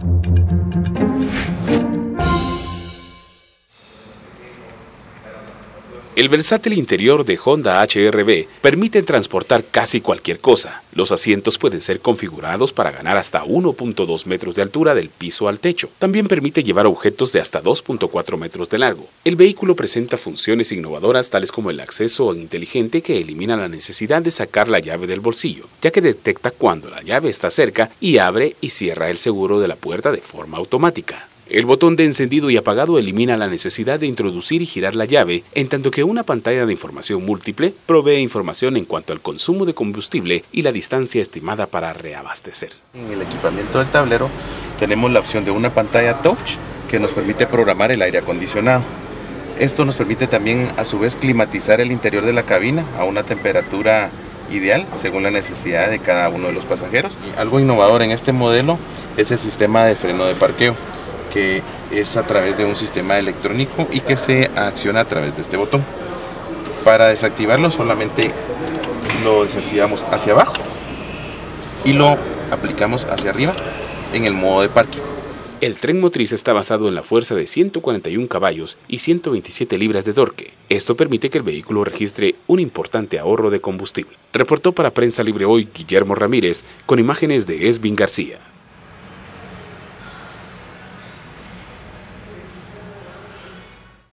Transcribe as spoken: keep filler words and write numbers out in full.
El versátil interior de Honda H R V permite transportar casi cualquier cosa. Los asientos pueden ser configurados para ganar hasta uno punto dos metros de altura del piso al techo. También permite llevar objetos de hasta dos punto cuatro metros de largo. El vehículo presenta funciones innovadoras tales como el acceso inteligente que elimina la necesidad de sacar la llave del bolsillo, ya que detecta cuando la llave está cerca y abre y cierra el seguro de la puerta de forma automática. El botón de encendido y apagado elimina la necesidad de introducir y girar la llave, en tanto que una pantalla de información múltiple provee información en cuanto al consumo de combustible y la distancia estimada para reabastecer. En el equipamiento del tablero tenemos la opción de una pantalla touch que nos permite programar el aire acondicionado. Esto nos permite también a su vez climatizar el interior de la cabina a una temperatura ideal según la necesidad de cada uno de los pasajeros. Algo innovador en este modelo es el sistema de freno de parqueo, que es a través de un sistema electrónico y que se acciona a través de este botón. Para desactivarlo solamente lo desactivamos hacia abajo y lo aplicamos hacia arriba en el modo de parking. El tren motriz está basado en la fuerza de ciento cuarenta y un caballos y ciento veintisiete libras de torque. Esto permite que el vehículo registre un importante ahorro de combustible. Reportó para Prensa Libre Hoy Guillermo Ramírez con imágenes de Esvin García.